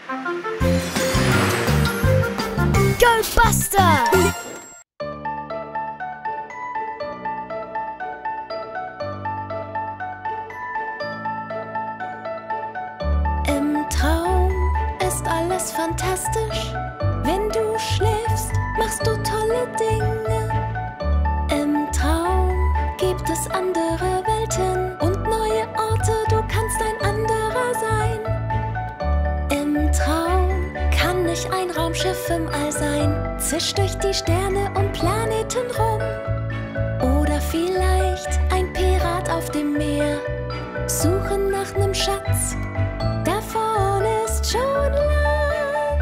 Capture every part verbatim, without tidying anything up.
Go Buster! Im Traum ist alles fantastisch. Wenn du schläfst, machst du tolle Dinge. Im Traum gibt es andere Welten und neue Orte. Du kannst ein anderer sein. Im Traum kann ich ein Raumschiff im All sein. Zisch durch die Sterne und Planeten rum. Oder vielleicht ein Pirat auf dem Meer. Suchen nach nem Schatz. Da vorne ist schon Land.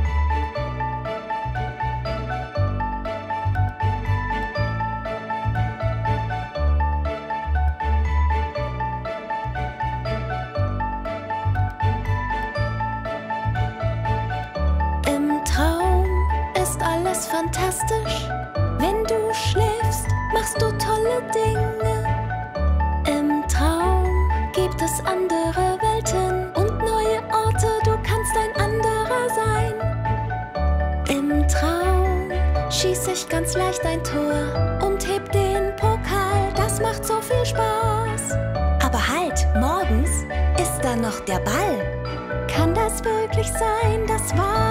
Im Traum ist alles fantastisch. Wenn du schläfst, machst du tolle Dinge. Im Traum gibt es andere Welten und neue Orte. Du kannst ein anderer sein. Im Traum schieß ich ganz leicht ein Tor und heb den Pokal. Das macht so viel Spaß. Aber halt, morgens ist da noch der Ball. Kann das wirklich sein? Das war